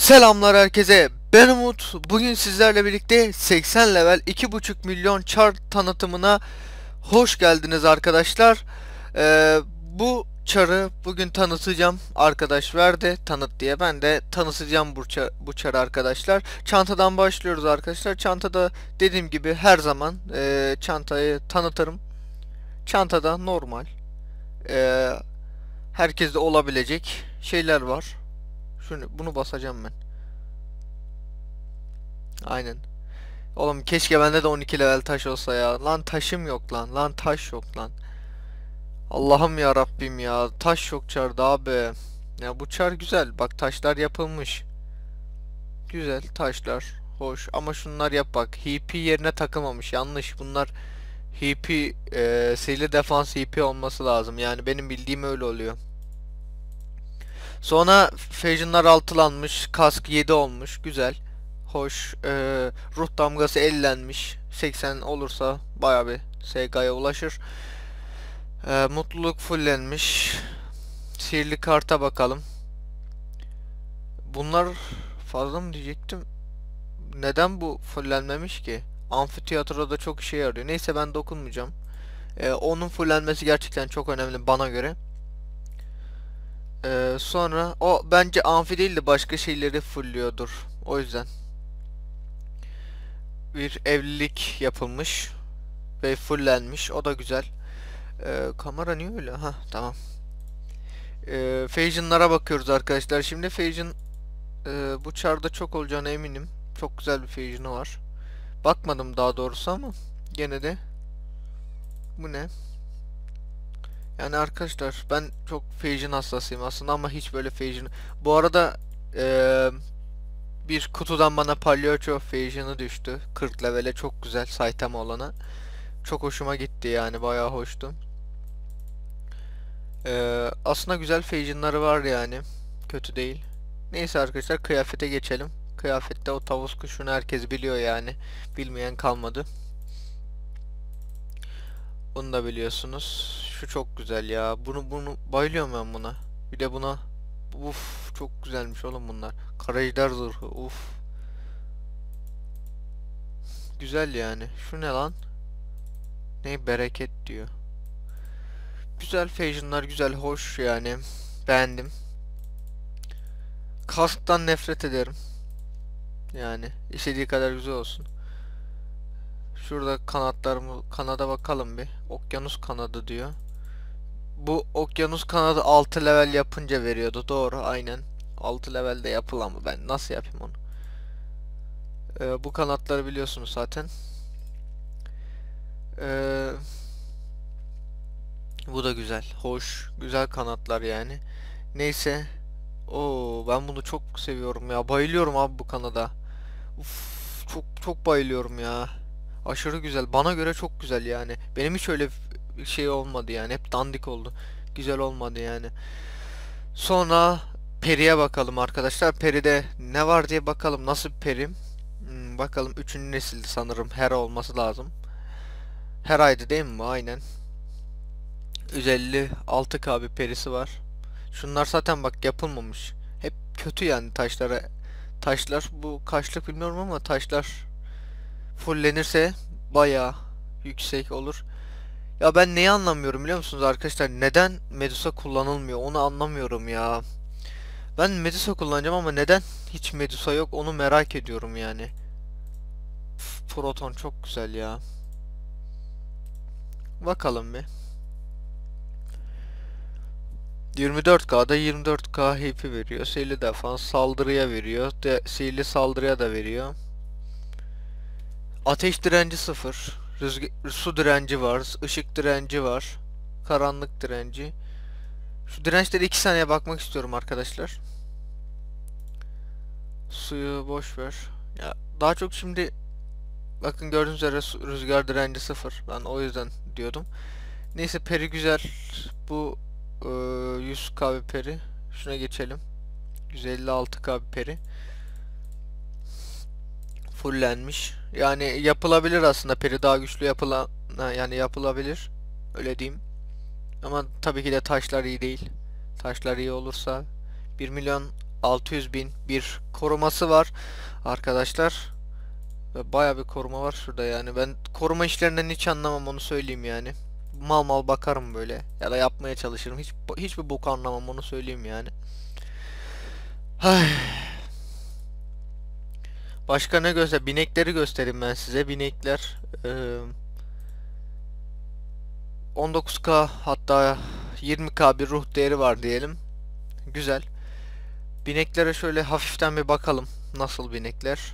Selamlar herkese. Ben Umut. Bugün sizlerle birlikte 80 level 2,5 milyon çar tanıtımına hoş geldiniz arkadaşlar. Bu çarı bugün tanıtacağım. Arkadaş verdi tanıt diye. Ben de tanıtacağım bu çarı arkadaşlar. Çantadan başlıyoruz arkadaşlar. Çantada dediğim gibi her zaman çantayı tanıtırım. Çantada normal. E, Herkeste olabilecek şeyler var. Bunu basacağım ben. Aynen. Oğlum keşke bende de 12 level taş olsa ya. Lan taşım yok lan. Lan taş yok lan. Allah'ım ya Rabbim ya. Taş yok çarda abi. Ya bu çar güzel. Bak taşlar yapılmış. Güzel taşlar. Hoş. Ama şunlar yap bak. HP yerine takılmamış. Yanlış. Bunlar HP seyirli defans HP olması lazım. Yani benim bildiğim öyle oluyor. Sonra Fusion'lar altılanmış. Kask 7 olmuş. Güzel. Hoş. Ruh damgası 50'lenmiş. 80 olursa bayağı bir SK'ya ulaşır. Mutluluk fullenmiş. Sihirli karta bakalım. Bunlar fazla mı diyecektim? Neden bu fullenmemiş ki? Amfiteyatroda çok işe yarıyor. Neyse ben dokunmayacağım. Onun fullenmesi gerçekten çok önemli bana göre. Sonra o bence amfi değil de başka şeyleri fulluyordur. O yüzden. Bir evlilik yapılmış ve fullenmiş. O da güzel. Kamera niye öyle? Ha tamam. Fusion'lara bakıyoruz arkadaşlar. Şimdi Fusion bu çarda çok olacağına eminim. Çok güzel bir Fusion'u var. Bakmadım daha doğrusu ama gene de bu ne? Yani arkadaşlar ben çok Fusion hastasıyım aslında ama hiç böyle Fusion. Bu arada bir kutudan bana Palyaço Fusion'u düştü. 40 levele çok güzel Saitama olana. Çok hoşuma gitti yani bayağı hoştu. Aslında güzel Fusion'ları var yani. Kötü değil. Neyse arkadaşlar kıyafete geçelim. Kıyafette o tavus kuşunu herkes biliyor yani. Bilmeyen kalmadı. Bunu da biliyorsunuz. Şu çok güzel ya. Bunu bayılıyorum ben buna. Bir de buna. Uf çok güzelmiş oğlum bunlar. Kara zırhı. Uf. Güzel yani. Şu ne lan? Ne bereket diyor. Güzel Fusion'lar güzel hoş yani. Beğendim. Kasktan nefret ederim. Yani istediği kadar güzel olsun. Şurada kanada bakalım bir. Okyanus kanadı diyor. Bu okyanus kanadı 6 level yapınca veriyordu. Doğru aynen. 6 levelde yapıl ama ben nasıl yapayım onu? Bu kanatları biliyorsunuz zaten. Ee, Bu da güzel. Hoş. Güzel kanatlar yani. Neyse. Oo, ben bunu çok seviyorum ya. Bayılıyorum abi bu kanada. Uf, çok çok bayılıyorum ya. Aşırı güzel. Bana göre çok güzel yani. Benim hiç öyle bir şey olmadı yani. Hep dandik oldu. Güzel olmadı yani. Sonra Peri'ye bakalım arkadaşlar. Peri'de ne var diye bakalım. Nasıl bir peri? Bakalım 3. nesildi sanırım. Hera olması lazım. Hera'ydı değil mi bu? Aynen. 156K bir perisi var. Şunlar zaten bak yapılmamış. Hep kötü yani taşlara. Taşlar bu kaçlık bilmiyorum ama taşlar fullenirse bayağı yüksek olur. Ya ben neyi anlamıyorum biliyor musunuz arkadaşlar? Neden Medusa kullanılmıyor? Onu anlamıyorum ya. Ben Medusa kullanacağım ama neden hiç Medusa yok? Onu merak ediyorum yani. Proton çok güzel ya. Bakalım bir. 24K'da 24K HP veriyor. Sihirli defans saldırıya veriyor. Sihirli saldırıya da veriyor. Ateş direnci 0. Su direnci var. Işık direnci var. Karanlık direnci. Şu dirençleri 2 saniye bakmak istiyorum arkadaşlar. Suyu boş ver. Ya daha çok şimdi bakın gördüğünüz üzere rüzgar direnci 0. Ben o yüzden diyordum. Neyse peri güzel. Bu 100k bir peri. Şuna geçelim. 156k bir peri. Fullenmiş. Yani yapılabilir aslında peri daha güçlü yani yapılabilir. Öyle diyeyim. Ama tabii ki de taşlar iyi değil. Taşlar iyi olursa 1 milyon 600.000 bir koruması var arkadaşlar. Ve bayağı bir koruma var şurada yani. Ben koruma işlerinden hiç anlamam, onu söyleyeyim yani. Mal mal bakarım böyle ya da yapmaya çalışırım. Hiçbir bok anlamam, onu söyleyeyim yani. Ay. Başka ne göster? Binekleri göstereyim ben size. Binekler 19K hatta 20K bir ruh değeri var diyelim. Güzel. Bineklere şöyle hafiften bir bakalım. Nasıl binekler?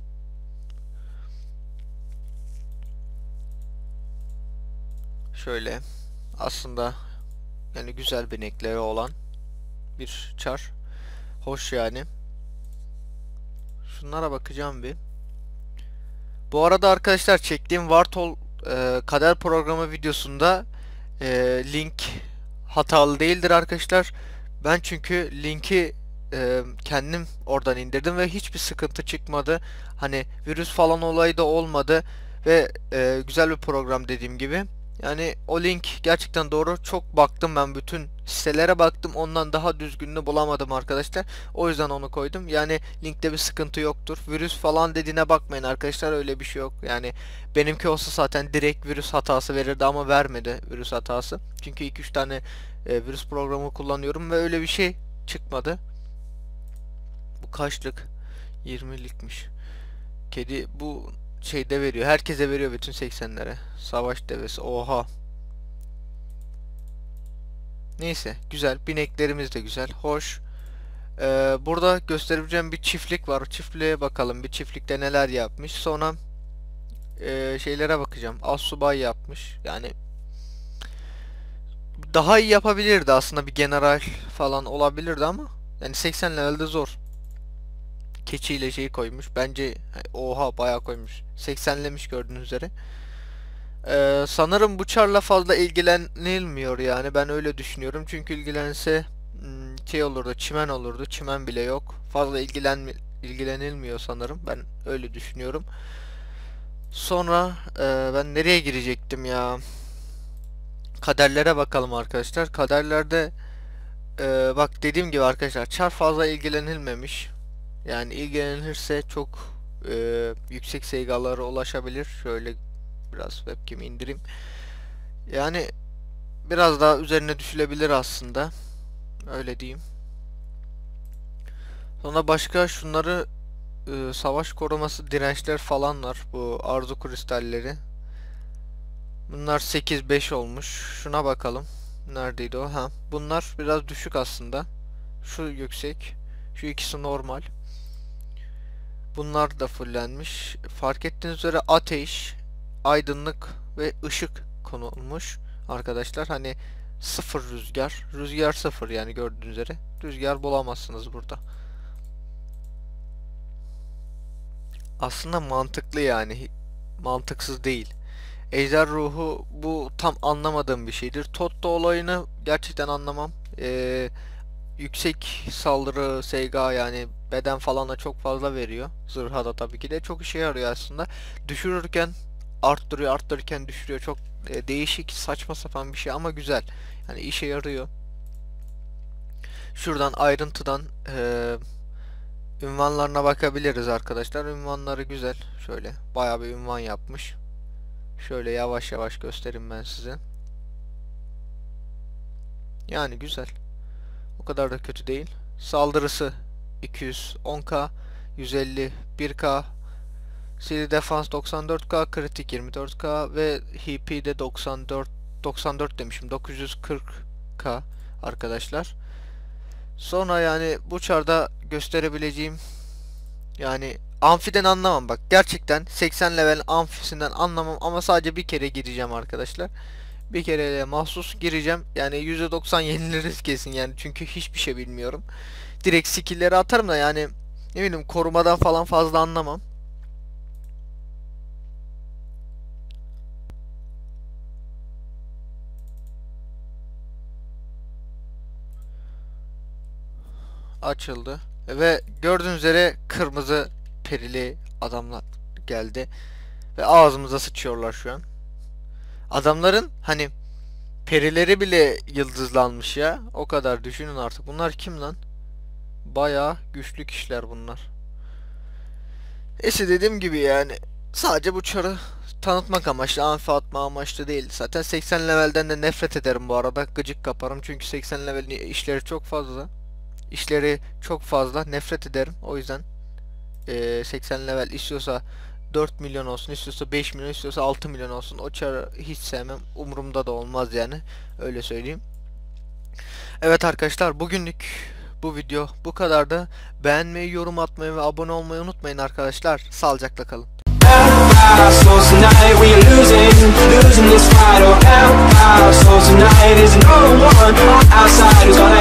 Şöyle. Aslında yani güzel binekleri olan bir çar. Hoş yani. Şunlara bakacağım bir. Bu arada arkadaşlar, çektiğim Vartol kader programı videosunda e, link hatalı değildir arkadaşlar. Ben çünkü linki kendim oradan indirdim ve hiçbir sıkıntı çıkmadı. Hani virüs falan olayı da olmadı ve güzel bir program dediğim gibi. Yani o link gerçekten doğru. Çok baktım, ben bütün sitelere baktım. Ondan daha düzgününü bulamadım arkadaşlar. O yüzden onu koydum. Yani linkte bir sıkıntı yoktur. Virüs falan dediğine bakmayın arkadaşlar, öyle bir şey yok. Yani benimki olsa zaten direkt virüs hatası verirdi ama vermedi virüs hatası. Çünkü 2-3 tane virüs programı kullanıyorum ve öyle bir şey çıkmadı. Bu kaçlık? 20'likmiş. Kedi bu şeyde veriyor. Herkese veriyor, bütün 80'lere. Savaş devesi. Oha. Neyse, güzel. Bineklerimiz de güzel. Hoş. Burada gösterebileceğim bir çiftlik var. Çiftliğe bakalım. Bir çiftlikte neler yapmış. Sonra şeylere bakacağım. Assubay yapmış. Yani daha iyi yapabilirdi aslında, bir general falan olabilirdi ama yani 80 levelde zor. Keçiyle şeyi koymuş. Bence oha, bayağı koymuş. 80'lemiş gördüğünüz üzere. Sanırım bu çarla fazla ilgilenilmiyor yani, ben öyle düşünüyorum. Çünkü ilgilense şey olurdu, çimen olurdu. Çimen bile yok. Fazla ilgilenilmiyor sanırım. Ben öyle düşünüyorum. Sonra ben nereye girecektim ya? Kaderlere bakalım arkadaşlar. Kaderlerde bak dediğim gibi arkadaşlar, çar fazla ilgilenilmemiş. Yani ilgilenirse çok yüksek sayılara ulaşabilir. Şöyle biraz webcam'i indireyim. Yani biraz daha üzerine düşülebilir aslında. Öyle diyeyim. Sonra başka şunları savaş koruması dirençler falan var. Bu arzu kristalleri. Bunlar 8-5 olmuş. Şuna bakalım. Neredeydi o? Ha. Bunlar biraz düşük aslında. Şu yüksek. Şu ikisi normal. Bunlar da fullenmiş. Fark ettiğiniz üzere ateş, aydınlık ve ışık konulmuş arkadaşlar. Hani sıfır rüzgar. Rüzgar sıfır yani, gördüğünüz üzere. Rüzgar bulamazsınız burada. Aslında mantıklı yani. Mantıksız değil. Ejder ruhu, bu tam anlamadığım bir şeydir. Totto olayını gerçekten anlamam. Yüksek saldırı, Seiga yani beden falan da çok fazla veriyor. Zırha da tabii ki de çok işe yarıyor aslında. Düşürürken arttırıyor, arttırırken düşürüyor. Çok değişik, saçma sapan bir şey ama güzel. Yani işe yarıyor. Şuradan ayrıntıdan ünvanlarına bakabiliriz arkadaşlar. Ünvanları güzel. Şöyle bayağı bir ünvan yapmış. Şöyle yavaş yavaş göstereyim ben size. Yani güzel. O kadar da kötü değil. Saldırısı 210k, 150 1k, seri defans 94k, kritik 24k ve HP de 94 demişim, 940k arkadaşlar. Sonra yani bu çarda gösterebileceğim, yani amfiden anlamam bak, gerçekten 80 level amfisinden anlamam ama sadece bir kere gireceğim arkadaşlar. Bir kere mahsus gireceğim. Yani %90 yeniliriz kesin yani, çünkü hiçbir şey bilmiyorum. Direkt skill'leri atarım da yani ne bileyim, korumadan falan fazla anlamam. Açıldı. Ve gördüğünüz üzere kırmızı perili adamlar geldi. Ve ağzımıza sıçıyorlar şu an. Adamların hani perileri bile yıldızlanmış ya. O kadar düşünün artık. Bunlar kim lan? Bayağı güçlü kişiler bunlar. Neyse, dediğim gibi yani sadece bu çarı tanıtmak amaçlı, amfi atma amaçlı değil. Zaten 80 levelden de nefret ederim bu arada. Gıcık kaparım çünkü 80 levelin işleri çok fazla. İşleri çok fazla, nefret ederim. O yüzden 80 level istiyorsa 4 milyon olsun, istiyorsa 5 milyon, istiyorsa 6 milyon olsun. O çarı hiç sevmem. Umurumda da olmaz yani. Öyle söyleyeyim. Evet arkadaşlar, bugünlük bu video bu kadardı. Beğenmeyi, yorum atmayı ve abone olmayı unutmayın arkadaşlar. Sağlıcakla kalın. So tonight we are losing this fight. Oh, hell, so tonight is no one outside who's gonna